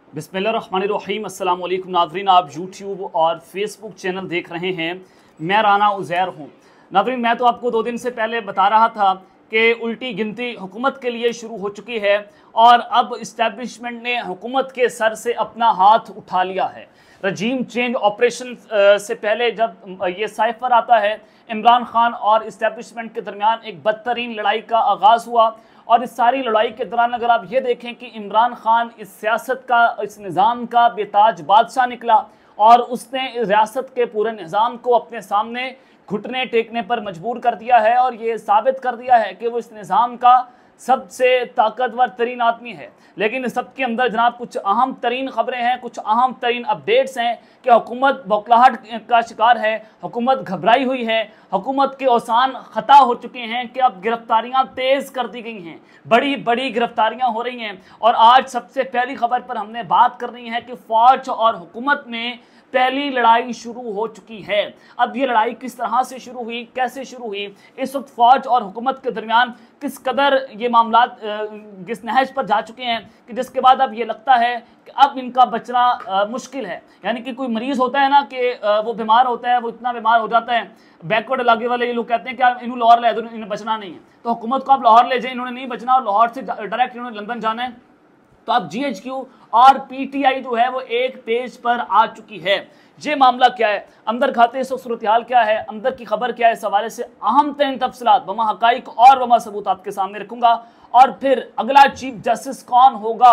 बिस्मिल्लाहिर्रहमानिर्रहीम। अस्सलाम वालेकुम नाज़रीन, आप यूट्यूब और फेसबुक चैनल देख रहे हैं। मैं राना उज़ैर हूँ। नाज़रीन, मैं तो आपको 2 दिन से पहले बता रहा था कि उल्टी गिनती हुकूमत के लिए शुरू हो चुकी है और अब इस्टेब्लिशमेंट ने हुकूमत के सर से अपना हाथ उठा लिया है। रजीम चेंज ऑपरेशन से पहले जब ये साइफर आता है, इमरान खान और इस्टेब्लिशमेंट के दरमियान एक बदतरीन लड़ाई का आगाज़ हुआ और इस सारी लड़ाई के दौरान अगर आप ये देखें कि इमरान खान इस सियासत का, इस निज़ाम का बेताज बादशाह निकला और उसने रियासत के पूरे निज़ाम को अपने सामने घुटने टेकने पर मजबूर कर दिया है और ये साबित कर दिया है कि वो इस निज़ाम का सबसे ताकतवर तरीन आदमी है। लेकिन सबके अंदर जनाब कुछ अहम तरीन खबरें हैं, कुछ अहम तरीन अपडेट्स हैं कि हुकूमत बौखलाहट का शिकार है, हुकूमत घबराई हुई है, हुकूमत के औसान ख़ता हो चुके हैं कि अब गिरफ्तारियां तेज़ कर दी गई हैं, बड़ी बड़ी गिरफ्तारियां हो रही हैं। और आज सबसे पहली खबर पर हमने बात करनी है कि फ़ौज और हुकूमत में पहली लड़ाई शुरू हो चुकी है। अब ये लड़ाई किस तरह से शुरू हुई, कैसे शुरू हुई, इस वक्त फ़ौज और हुकूमत के दरमियान किस कदर ये मामला किस नहज पर जा चुके हैं कि जिसके बाद अब ये लगता है कि अब इनका बचना मुश्किल है। यानी कि कोई मरीज़ होता है ना कि वो बीमार होता है, वो इतना बीमार हो जाता है, बैकवर्ड इलाके वाले ये लोग कहते हैं कि आप इन्होंने लाहौर ले दो, इन्हें बचना नहीं है। तो हुकूमत को आप लाहौर ले जाए, इन्होंने नहीं बचना और लाहौर से डायरेक्ट इन्होंने लंदन जाना है। तो अब GHQ और PTI जो है वो एक पेज पर आ चुकी है। ये मामला क्या है, अंदर खाते इस सूरत हाल क्या है, अंदर की खबर क्या है, इस हवाले से अहम तरीन तफसीलात बमा हकाइक और बमा सबूत आपके सामने रखूंगा। और फिर अगला चीफ जस्टिस कौन होगा,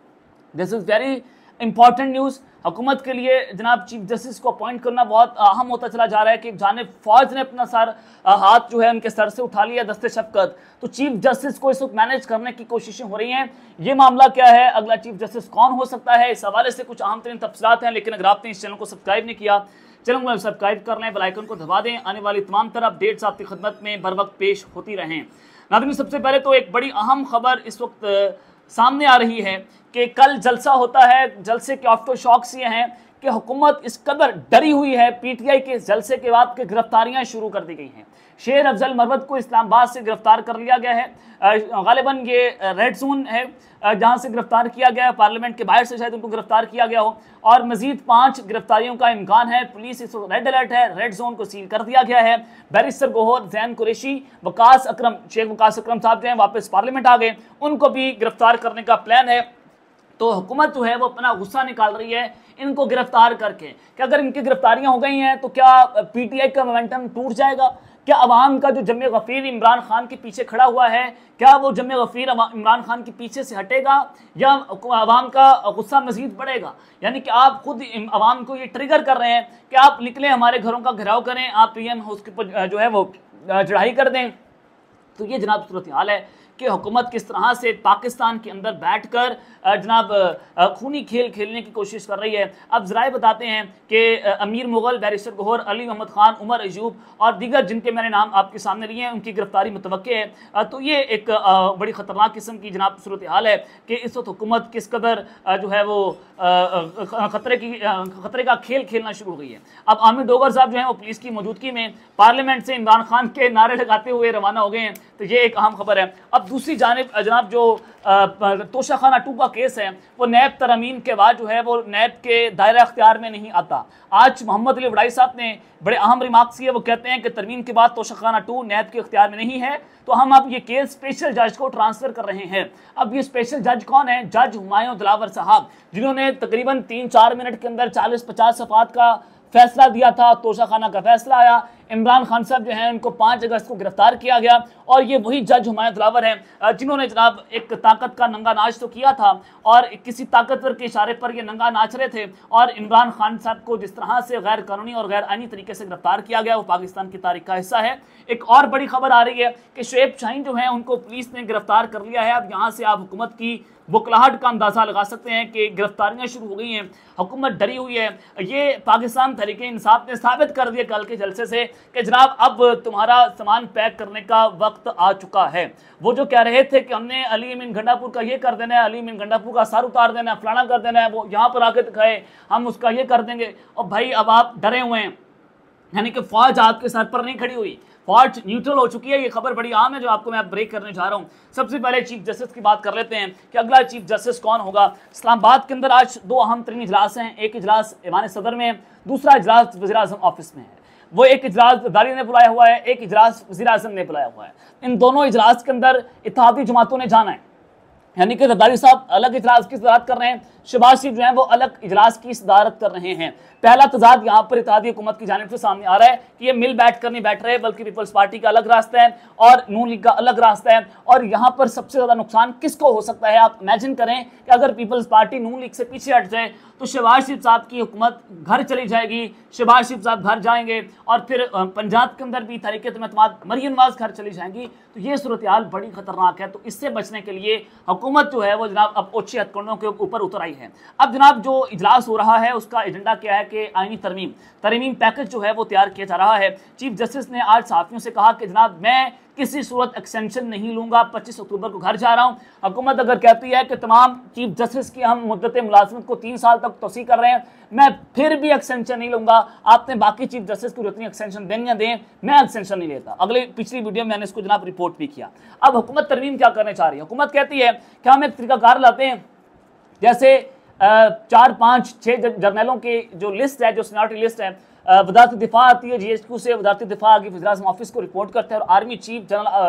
this is very important news. हुकूमत के लिए जनाब चीफ जस्टिस को अपॉइंट करना बहुत अहम होता चला जा रहा है कि जानिब फ़ौज ने अपना हाथ जो है उनके सर से उठा लिया, दस्ते शफ़क़त। तो चीफ जस्टिस को इस वक्त मैनेज करने की कोशिशें हो रही हैं। ये मामला क्या है, अगला चीफ जस्टिस कौन हो सकता है, इस हवाले से कुछ अहम तरीन तफसीलात हैं। लेकिन अगर आपने इस चैनल को सब्सक्राइब नहीं किया, चैनल को सब्सक्राइब कर लें, बेल आइकन को दबा दें, आने वाली तमाम तरह अपडेट्स आपकी खिदमत में बर वक्त पेश होती रहें। नाज़रीन, सबसे पहले तो एक बड़ी अहम खबर इस वक्त सामने आ रही है कि कल जलसा होता है। जलसे के आफ्टर शॉक्स ये हैं कि हुकूमत इस कदर डरी हुई है PTI के जलसे के बाद कि गिरफ्तारियां शुरू कर दी गई हैं। शेर अफजल मरवत को इस्लामाबाद से गिरफ्तार कर लिया गया है। गालिबन ये रेड जोन है जहां से गिरफ्तार किया गया है, पार्लियामेंट के बाहर से शायद उनको गिरफ्तार किया गया हो। और मजीद 5 गिरफ्तारियों का इम्कान है। पुलिस इस रेड अलर्ट है, रेड जोन को सील कर दिया गया है। बैरिस्टर गोहर, जैन कुरैशी, वकास अकरम, शेख वकास अकरम साहब जो हैं वापस पार्लियामेंट आ गए, उनको भी गिरफ्तार करने का प्लान है। तो हुकूमत जो है वो अपना गुस्सा निकाल रही है इनको गिरफ्तार करके कि अगर इनकी गिरफ्तारियां हो गई हैं तो क्या PTI का मोमेंटम टूट जाएगा, क्या अवाम का जो जमे गफीर इमरान खान के पीछे खड़ा हुआ है, क्या वो जमे गफीर इमरान खान के पीछे से हटेगा या अवाम का गुस्सा मजीद बढ़ेगा। यानी कि आप खुद अवाम को ये ट्रिगर कर रहे हैं कि आप निकलें, हमारे घरों का घेराव करें, आप PM हाउस के ऊपर जो है वो चढ़ाई कर दें। तो ये जनाब सूरत हाल है कि हुकूमत किस तरह से पाकिस्तान के अंदर बैठकर जनाब खूनी खेल खेलने की कोशिश कर रही है। अब ज़राए बताते हैं कि अमीर मुगल, बैरिस्टर गोहर, अली मोहम्मद खान, उमर अयूब और दीगर जिनके मैंने नाम आपके सामने लिए हैं, उनकी गिरफ्तारी मुतवक्के है। तो ये एक बड़ी ख़तरनाक किस्म की जनाब सूरत हाल है कि इस वक्त हुकूमत किस कदर जो है वो ख़तरे का खेल खेलना शुरू हो गई है। अब आमिर डोगर साहब जो हैं वो पुलिस की मौजूदगी में पार्लियामेंट से इमरान खान के नारे लगाते हुए रवाना हो गए हैं। तो ये एक अहम खबर है। अब दूसरी जानिब जनाब जो तोशाखाना 2 का केस है वो नैब तरमीम के बाद जो है वो नैब के दायरा अख्तियार में नहीं आता। आज मोहम्मद अली वड़ाई साहब ने बड़े अहम रिमार्क्स किए। वो कहते हैं कि तरमीम के बाद तोशाखाना 2 नैब के अख्तियार में नहीं है, तो हम अब ये केस स्पेशल जज को ट्रांसफ़र कर रहे हैं। अब ये स्पेशल जज कौन है? जज हुमायूं दिलावर साहब, जिन्होंने तकरीबन 3-4 मिनट के अंदर 40-50 सफ़ात का फैसला दिया था। तोशाखाना का फैसला आया, इमरान खान साहब जो हैं उनको 5 अगस्त को गिरफ्तार किया गया। और ये वही जज हुमायूं दिलावर हैं जिन्होंने जनाब एक ताकत का नंगा नाच तो किया था और किसी ताकतवर के इशारे पर ये नंगा नाच रहे थे। और इमरान खान साहब को जिस तरह से गैर कानूनी और गैर आईनी तरीके से गिरफ्तार किया गया वो पाकिस्तान की तारीख का हिस्सा है। एक और बड़ी खबर आ रही है कि शुएब शाहीन जो है उनको पुलिस ने गिरफ्तार कर लिया है। अब यहाँ से आप हुकूमत की बुकलाहट का अंदाज़ा लगा सकते हैं कि गिरफ्तारियां शुरू हो गई हैं, हुकूमत डरी हुई है। ये पाकिस्तान तहरीक इंसाफ ने साबित कर दिया कल के जलसे से कि जनाब अब तुम्हारा सामान पैक करने का वक्त आ चुका है। वो जो कह रहे थे कि हमने अली अमीन गंडापुर का ये कर देना है, अली अमीन गंडापुर का सर उतार देना है, फलाना कर देना है, वो यहाँ पर आके दिखाए हम उसका ये कर देंगे। और भाई अब आप डरे हुए हैं, यानी कि फ़ौज आपके सर पर नहीं खड़ी हुई, फौज न्यूट्रल हो चुकी है। ये खबर बड़ी आम है जो आपको मैं ब्रेक करने जा रहा हूं। सबसे पहले चीफ जस्टिस की बात कर लेते हैं कि अगला चीफ जस्टिस कौन होगा। इस्लामाबाद के अंदर आज दो अहम तरीन इजलास हैं। एक इजलास ईवान सदर में है, दूसरा इजलास वज़ीर-ए-आज़म ऑफिस में है। वो एक इजलास दारी ने बुलाया हुआ है, एक इजलास वज़ीर-ए-आज़म ने बुलाया हुआ है। इन दोनों इजलास के अंदर इत्तेहादी जमातों ने जाना है, यानी कि जरदारी साहब अलग इजलास की सदारत कर रहे हैं, शहबाज शरीफ जो है वो अलग इजलास की सदारत कर रहे हैं। पहला तजाद यहाँ पर इत्तेहादी हुकूमत की जानिब से सामने आ रहा है कि ये मिल बैठ कर नहीं बैठ रहे, बल्कि पीपल्स पार्टी का अलग रास्ता है और नून लीग का अलग रास्ता है। और यहाँ पर सबसे ज्यादा नुकसान किसको हो सकता है? आप इमेजिन करें कि अगर पीपल्स पार्टी नून लीग से पीछे हट जाए तो शहबाज शरीफ साहब की हुकूमत घर चली जाएगी, शहबाज शरीफ साहब घर जाएंगे और फिर पंजाब के अंदर भी तहरीक-ए-एतमाद मरियम नवाज घर चली जाएंगी। तो ये सूरत हाल बड़ी खतरनाक है। तो इससे बचने के लिए हुकूमत जो है वो जनाब अब ओछे हथकंडों के ऊपर उतर आई है। अब जनाब जो इजलास हो रहा है उसका एजेंडा क्या है कि आईनी तरमीम पैकेज जो है वो तैयार किया जा रहा है। चीफ जस्टिस ने आज सहाफियों से कहा कि जनाब मैं किसी सूरत एक्सटेंशन नहीं लूंगा, 25 अक्टूबर को घर जा रहा हूं। हुकूमत अगर कहती है कि तमाम चीफ जस्टिस की हम मुद्दत मुलाजमत को 3 साल तक तोसी कर रहे हैं, मैं फिर भी एक्सटेंशन नहीं लूंगा। आपने बाकी चीफ जस्टिस को जितनी एक्सटेंशन देनी है दें, मैं एक्सटेंशन नहीं लेता। पिछली वीडियो में मैंने इसको जनाब रिपोर्ट भी किया। अब हुकूमत तरमीम क्या करने चाह रही है? हुकूमत कहती है कि हम एक तरीकाकार लाते हैं, जैसे 4, 5, 6 जर्नलों की जो लिस्ट है, जो सीनियरिटी लिस्ट है, वजारत दिफा आती है, GHQ से वजारत दिफा आगे वज़ीर-ए-आज़म ऑफिस को रिपोर्ट करता है और आर्मी चीफ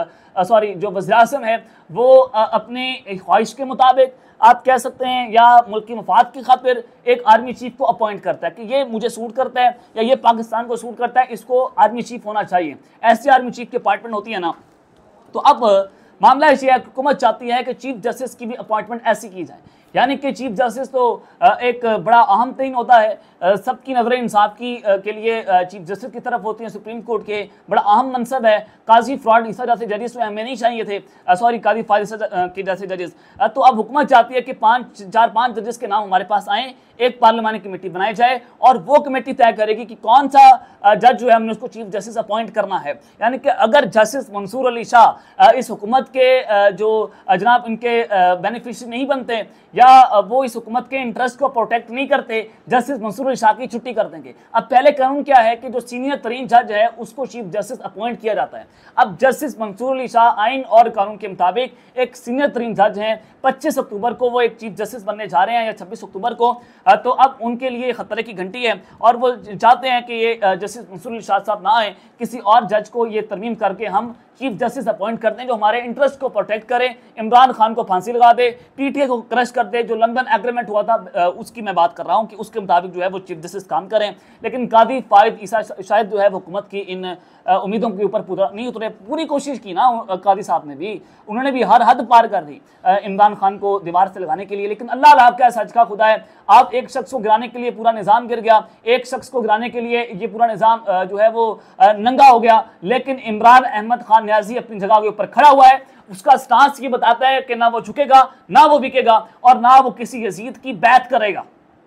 जनरल जो वज़ीर-ए-आज़म है वो अपने ख्वाहिश के मुताबिक आप कह सकते हैं या मुल्क की मफाद की खातिर एक आर्मी चीफ को अपॉइंट करता है कि ये मुझे सूट करता है या ये पाकिस्तान को सूट करता है, इसको आर्मी चीफ होना चाहिए। ऐसी आर्मी चीफ की अपॉइंटमेंट होती है ना। तो अब मामला ऐसी है, हुकूमत चाहती है कि चीफ जस्टिस की भी अपॉइंटमेंट ऐसी की जाए, यानी कि चीफ जस्टिस तो एक बड़ा अहम तरीन होता है, सबकी नजर इंसाफ के लिए चीफ जस्टिस की तरफ होती है। सुप्रीम कोर्ट के बड़ा अहम मनसब है। काजी फ्रॉड ईसा जैसे जजेस तो हमें नहीं चाहिए थे, काजी फाजिल के जैसे जजेस। तो अब हुकूमत चाहती है कि 4-5 जजेस के नाम हमारे पास आए, एक पार्लिमानी कमेटी बनाई जाए और वो कमेटी तय करेगी कि कौन सा जज जो है हमने उसको चीफ जस्टिस अपॉइंट करना है। यानी कि अगर जस्टिस मंसूर अली शाह इस हुकूमत के जो जनाब इनके बेनिफिशियरी नहीं बनते या वो इस हुकूमत के इंटरेस्ट को प्रोटेक्ट नहीं करते, जस्टिस मंसूर अली शाह की छुट्टी कर देंगे। अब पहले कानून क्या है कि जो सीनियर तरीन जज है उसको चीफ जस्टिस अपॉइंट किया जाता है। अब जस्टिस मंसूर अली शाह आइन और कानून के मुताबिक एक सीनियर तरीन जज हैं। 25 अक्टूबर को वो एक चीफ जस्टिस बनने जा रहे हैं या 26 अक्टूबर को। तो अब उनके लिए खतरे की घंटी है और वो चाहते हैं कि ये जस्टिस मंसूर अली शाह साहब ना आए, किसी और जज को ये तरमीम करके हम चीफ जस्टिस अपॉइंट करते हैं जो हमारे इंटरेस्ट को प्रोटेक्ट करे, इमरान खान को फांसी लगा दे, PTA को क्रश कर दे। जो लंदन एग्रीमेंट हुआ था उसकी मैं बात कर रहा हूं कि उसके मुताबिक जो है वो चीफ जस्टिस काम करें। लेकिन कादी फायद ईसा शायद जो है वो हुकूमत की इन उम्मीदों के ऊपर पूरा नहीं उतरे। पूरी कोशिश की ना कादी साहब ने भी, उन्होंने भी हर हद पार कर दी इमरान खान को दीवार से लगाने के लिए। लेकिन अल्लाह आपका सच का खुदा है, आप एक शख्स को गिराने के लिए पूरा निज़ाम गिर गया, एक शख्स को गिराने के लिए ये पूरा निज़ाम जो है वो नंगा हो गया। लेकिन इमरान अहमद खान न्याजी अपनी जगह के ऊपर खड़ा हुआ है। उसका स्टांस ये बताता है कि ना वो झुकेगा, ना वो बिकेगा और ना वो किसी यजीद की बैत करेगा।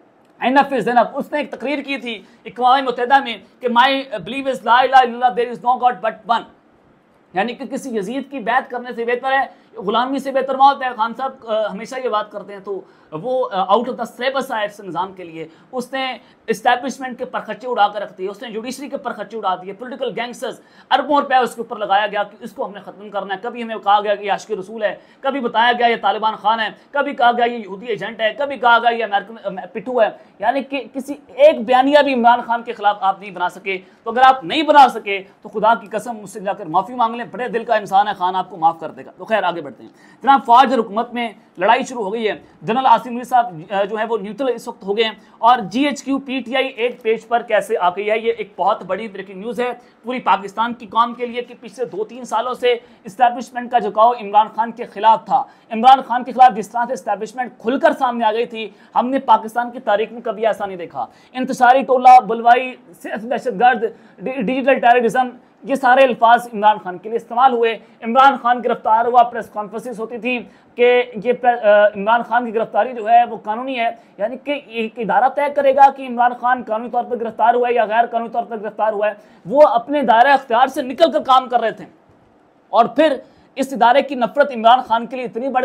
Enough is enough. उसने एक तकरीर की थी अक़वाम मुत्तहिदा में कि माई बिलीव इज ला इलाहा इल्लल्लाह, there is no god but one, यानी कि किसी यजीद की बैत करने से बेहतर है, गुलामी से बेहतर मौत है। खान साहब हमेशा ये बात करते हैं। तो वो आउट ऑफ द सिलेबस आया इस निज़ाम के लिए। उसने इस्टेब्लिशमेंट के परखच्चे उड़ा कर रख दिए, उसने जुडिशरी के परखच्चे उड़ा दिए, पॉलिटिकल गैंगस्टर्स अरबों रुपया उसके ऊपर लगाया गया कि इसको हमने ख़त्म करना है। कभी हमें कहा गया कि आशिक रसूल है, कभी बताया गया ये तालिबान खान है, कभी कहा गया ये यहूदी एजेंट है, कभी कहा गया ये अमेरिकन पिट्ठू है। यानी कि किसी एक बयानिया भी इमरान खान के खिलाफ आप नहीं बना सके। तो अगर आप नहीं बना सके तो खुदा की कसम मुझसे जाकर माफ़ी मांग लें, बड़े दिल का इंसान है, खान आपको माफ़ कर देगा। तो खैर आगे बढ़ते हैं जनाब। फौज और हुकूमत में लड़ाई शुरू हो गई है। जनरल आसिम मुनीर साहब जो है वो न्यूट्रल इस वक्त हो गए हैं और GHQ PTI एक पेज पर कैसे आ गई है, ये एक बहुत बड़ी ब्रेकिंग न्यूज़ है पूरी पाकिस्तान की कौम के लिए कि पिछले 2-3 सालों से इस्टेब्लिशमेंट का झुकाव इमरान खान के खिलाफ था। इमरान खान के खिलाफ जिस तरह से इस्टेब्लिशमेंट खुलकर सामने आ गई थी, हमने पाकिस्तान की तारीख में कभी ऐसा नहीं देखा। इंतशारी टोला, बुलवाई, दहशतगर्द, डिजिटल टेररिज्म, ये सारे अल्फाज इमरान खान के लिए इस्तेमाल हुए। इमरान खान गिरफ्तार हुआ, प्रेस कॉन्फ्रेंसेस होती थी कि ये इमरान खान की गिरफ्तारी जो है वो कानूनी है, यानी कि एक इदारा तय करेगा कि इमरान खान कानूनी तौर पर गिरफ्तार हुआ है या गैर कानूनी तौर पर गिरफ्तार हुआ है। वो अपने दायरा अख्तियार से निकल कर काम कर रहे थे और फिर इस इदारे की नफरत इमरान खान के लिए इतनी बढ़ गई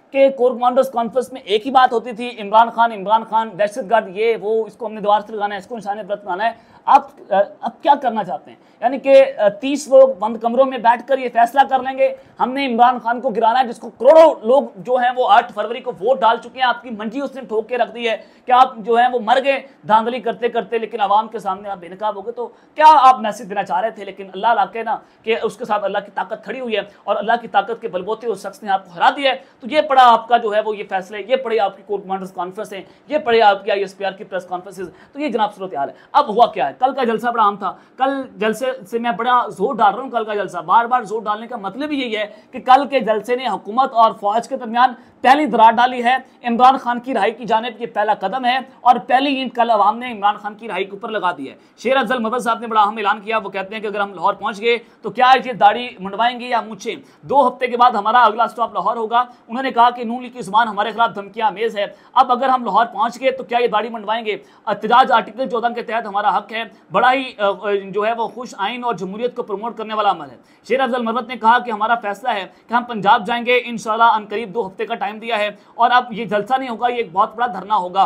कि कोर कमांडर्स कॉन्फ्रेंस में एक ही बात होती थी, इमरान खान दहशतगर्द, ये वो, इसको हमने दीवार से लगाना है, इसको निशाने पर लगाना है। आप क्या करना चाहते हैं? यानी कि 30 लोग बंद कमरों में बैठकर ये फैसला कर लेंगे हमने इमरान खान को गिराना है, जिसको करोड़ों लोग जो हैं वो 8 फरवरी को वोट डाल चुके हैं, आपकी मंजी उसने ठोक के रख दी है कि आप जो है वो मर गए धांधली करते करते, लेकिन आवाम के सामने आप बेनकाब हो गए। तो क्या आप मैसेज देना चाह रहे थे? लेकिन अल्लाह लाके ना कि उसके साथ अल्लाह की ताकत खड़ी हुई है और अल्लाह की ताकत के बलबूते उस शख्स ने आपको हरा दिया है। तो ये पड़ा आपका जो है वो ये फैसले, ये पड़ी आपकी कोर कमांडर्स कॉन्फ्रेंस है, ये पड़ी आपकी ISPR की प्रेस कॉन्फ्रेंसेज। तो ये जनाब सूरत हाल है। अब हुआ क्या है? कल का जलसा बड़ा आम था। कल जलसे से मैं बड़ा जोर डाल रहा हूँ, कल का जलसा बार बार जोर डालने का मतलब ही यही है कि कल के जलसे ने हुकूमत और फौज के दरमियान पहली दरार डाली है। इमरान खान की रिहाई की जानिब ये पहला कदम है और पहली ईंट कल अवाम ने इमरान खान की रिहाई के ऊपर लगा दी है। शेर अफजल महमूद साहब ने बड़ा अहम ऐलान किया। वो कहते हैं कि अगर हम लाहौर पहुंच गए तो क्या ये दाढ़ी मुंडवाएंगे या मूछें? 2 हफ्ते के बाद हमारा अगला स्टॉप लाहौर होगा। उन्होंने कहा कि नून लीग की जुबान हमारे खिलाफ धमकियां मेज है। अब अगर हम लाहौर पहुंच गए तो क्या ये दाढ़ी मुंडवाएंगे? एहतजाज आर्टिकल 14 के तहत हमारा हक है। बड़ा ही जो है वो खुश आइन और जमहूरियत को प्रमोट करने वाला अमल है। शेर अफजल महमूद ने कहा कि हमारा फैसला है कि हम पंजाब जाएंगे इंशाल्लाह, अनकरीब 2 हफ्ते का टाइम दिया है और अब ये जलसा नहीं होगा, ये एक बहुत बड़ा धरना होगा।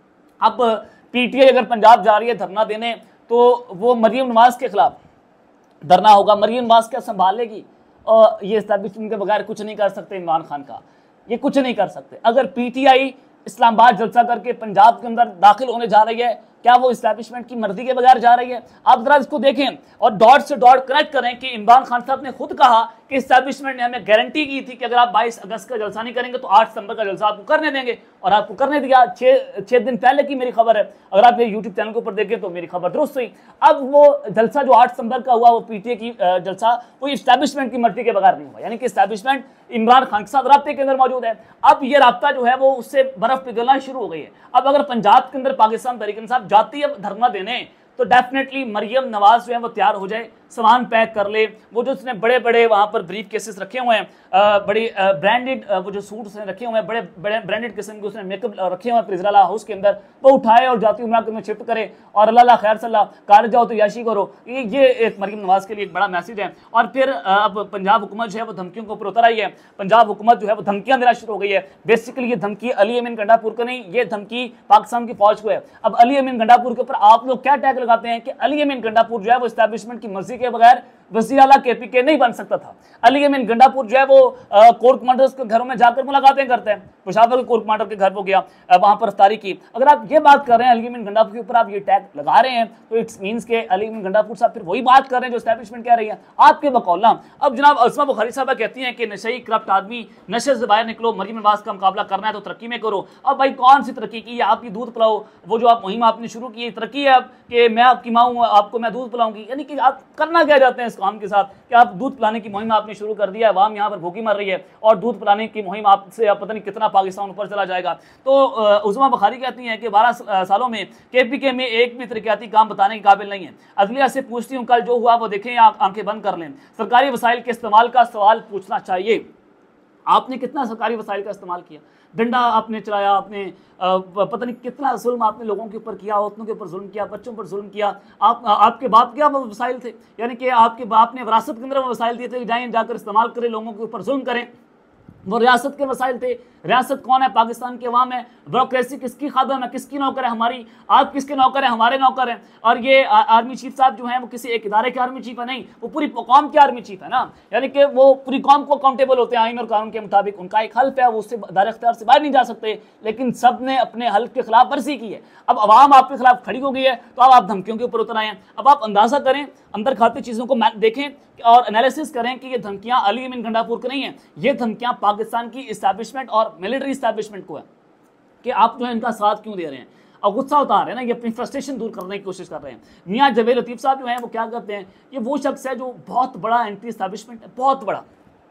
अब PTI अगर पंजाब जा रही है धरना देने तो वो मरियम नवाज के खिलाफ धरना होगा। मरियम नवाज क्या संभालेगी? और ये एस्टैब्लिशमेंट के बगैर कुछ नहीं कर सकते इमरान खान का, ये कुछ नहीं कर सकते। अगर PTI इस्लामाबाद जलसा करके पंजाब के अंदर दाखिल होने जा रही है, क्या वो इस्टेब्लिशमेंट की मर्जी के बगैर जा रही है? आप जरा इसको देखें और डॉट से डॉट कनेक्ट करें कि इमरान खान साहब ने खुद कहा कि इस्टेब्लिशमेंट ने हमें गारंटी की थी कि अगर आप 22 अगस्त का जलसा नहीं करेंगे तो 8 सितंबर का जलसा आपको करने देंगे, और आपको करने दिया। 6 दिन पहले की मेरी खबर है, अगर आप ये यूट्यूब चैनल के ऊपर देखें तो मेरी खबर दुरुस्त हुई। अब वो जलसा जो 8 सितंबर का हुआ वो PTI की जलसा वो इस्टेब्लिशमेंट की मर्जी के बगैर नहीं हुआ, यानी कि इस्टेब्लिशमेंट इमरान खान के साथ राब्ते के अंदर मौजूद है। अब ये राब्ता जो है वो उससे बर्फ पिघलना शुरू हो गई है। अब अगर पंजाब के अंदर पाकिस्तान तहरीक इंसाफ जाती है धरना देने तो डेफिनेटली मरियम नवाज जो है वो तैयार हो जाए, सामान पैक कर ले। वो जो उसने बड़े बड़े वहाँ पर ब्रीफ केसेस रखे हुए हैं, बड़ी ब्रांडेड वो जो सूट उसने रखे हुए हैं, बड़े बड़े ब्रांडेड किस्म के उसने मेकअप रखे हुए हैं प्रिजराला हाउस के अंदर, वो उठाए और जाती उम्र में शिफ्ट करे और अल्लाह खैर सल्ला कार जाओ तो याशी करो। ये एक मरियम नवाज के लिए एक बड़ा मैसेज है। और फिर अब पंजाब हुकूमत जो है वो धमकियों के ऊपर उतर आई है। पंजाब हुकूमत जो है वो धमकियां देना शुरू हो गई है। बेसिकली ये धमकी अली अमीन गंडापुर को नहीं, ये धमकी पाकिस्तान की फौज को है। अब अली अमीन गंडापुर के ऊपर आप लोग क्या टैग लगाते हैं कि अली अमीन गंडापुर जो है वो एस्टैब्लिशमेंट की मर्जी के बगैर वज़ीर आला KPK नहीं बन सकता था। अली अमीन गंडापुर जो है वो कोर कमांडर्स के घरों में जाकर मुलाकातें करते हैं। पेशावर के कोर कमांडर के घर वो गया, वहां पर अफ्तारी की। अगर आप ये बात कर रहे हैं अली अमीन गंडापुर के ऊपर आप ये टैग लगा रहे हैं तो इट्स मींस के अली अमीन गंडापुर साहब फिर वही बात कर रहे हैं जो एस्टैब्लिशमेंट कह रही है आपके बकौल। अब जनाब अस्मा बुखारी साहब कहती हैं कि नशई करप्ट आदमी, नशे से बाहर निकलो, मरियम नवाज का मुकाबला करना है तो तरक्की में करो। अब भाई कौन सी तरक्की की? आप ये दूध पिलाओ, वो जो आप मुहिम आपने शुरू की तरक्की है अब कि मैं आपकी माँ हूँ, आपको मैं दूध पिलाऊंगी, यानी कि आप करना क्या चाहते हैं इस काम के साथ कि आप दूध पिलाने की मुहिम आपने शुरू कर दिया है, अवाम यहाँ पर भूखी मर रही है और दूध पिलाने की मुहिम आपसे आप पता नहीं कितना पाकिस्तान ऊपर चला जाएगा। तो उस्मा बुखारी कहती हैं कि 12 सालों में KPK में एक भी तरक्याती काम बताने के काबिल नहीं है। अदलिया से पूछती हूँ कल जो हुआ वो देखें या आंखें बंद कर लें। सरकारी वसाइल के इस्तेमाल का सवाल पूछना चाहिए। आपने कितना सरकारी वसाइल का इस्तेमाल किया? डंडा आपने चलाया, आपने पता नहीं कितना जुल्म आपने लोगों के ऊपर किया, औरतों के ऊपर जुल्म किया, बच्चों पर जुल्म किया। आपके बाप क्या वो वसाइल थे? यानी कि आपके बाप ने विरासत के अंदर वो वसाइल दिए थे कि जाएं जाकर इस्तेमाल करें, लोगों के ऊपर जुल्म करें। वो रियासत के वसाइल थे। रियासत कौन है? पाकिस्तान के अवाम है। ब्यूरोक्रेसी किसकी खादम है, किसकी नौकर है? हमारी। आप किसके नौकर हैं? हमारे नौकर हैं। और ये आर्मी चीफ साहब जो हैं वो किसी एक इदारे के आर्मी चीफ है नहीं, वो पूरी कौम के आर्मी चीफ है ना, यानी कि वो पूरी कौम को अकाउंटेबल होते हैं आइन और कानून के मुताबिक। उनका एक हल्फ है, वो उससे दायरे इख्तियार से बाहर नहीं जा सकते, लेकिन सब ने अपने हल्फ के खिलाफ वर्जी की है। अब अवाम आपके खिलाफ खड़ी हो गई है तो अब आप धमकियों के ऊपर उतर आए हैं। अब आप अंदाजा करें, अंदर खाते चीज़ों को देखें और एनालिसिस करें कि ये धमकियां अली अमीन गंडापुर को नहीं है, ये धमकियां पाकिस्तान की इस्टेब्लिशमेंट और मिलिट्री इस्टेब्लिशमेंट को है कि आप जो है इनका साथ क्यों दे रहे हैं और गुस्सा उतार रहे हैं ना, ये अपनी फ्रस्ट्रेशन दूर करने की कोशिश कर रहे हैं। मियां जवेद लतीफ़ साहब जो हैं वो क्या करते हैं, ये वो शख्स है जो बहुत बड़ा एंटी इस्टेब्लिशमेंट है, बहुत बड़ा।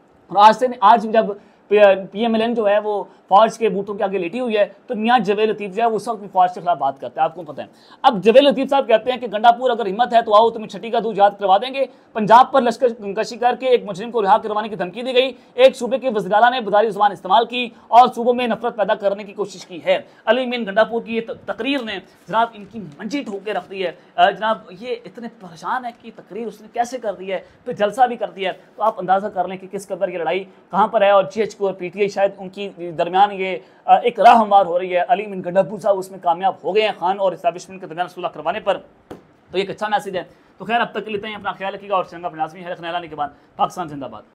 और आज जब PMLN जो है वो फौज के बूथों के आगे लेटी हुई है तो मियां जवेद लतीफ़ जो है उस वक्त फौज के खिलाफ बात करते हैं, आपको पता है। अब जवेद लतीफ़ साहब कहते हैं कि गंडापुर अगर हिम्मत है तो आओ तुम्हें छठी का दूध याद करवा देंगे। पंजाब पर लश्कर कशी करके एक मुजरिम को रिहा करवाने की धमकी दी गई। एक सूबे के वज़ीर आला ने बदारी ज़ुबान इस्तेमाल की और सूबों में नफरत पैदा करने की कोशिश की है। अली अमीन गंडापुर की ये तकरीर ने जनाब इनकी मंजी ठोक के रख दी है। जनाब ये इतने परेशान है कि तकरीर उसने कैसे कर दी है, फिर जलसा भी कर दिया है। तो आप अंदाज़ा कर लें कि किस कदर ये लड़ाई कहाँ पर है और GH को और PTI शायद उनकी दरमियान ये एक राह हमवार हो रही है। अली मिन गंडापुर साहब उसमें कामयाब हो गए हैं खान और इस्टेब्लिशमेंट के दरमियान सुलह करवाने पर, तो ये एक अच्छा मैसेज है। तो खैर अब तक के लिए इतना ही, अपना ख्याल रखिएगा और चंगा अपने लाजमी है। खैर के बाद पाकिस्तान जिंदाबाद।